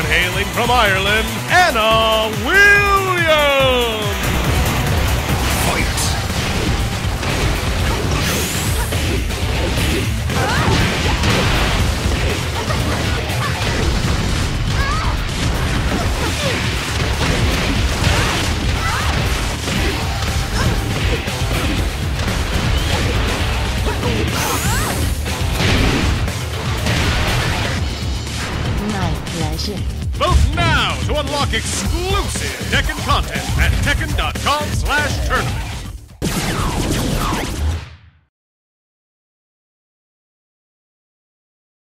hailing from Ireland, Anna Williams! Fight! Vote now to unlock exclusive Tekken content at tekken.com/tournament.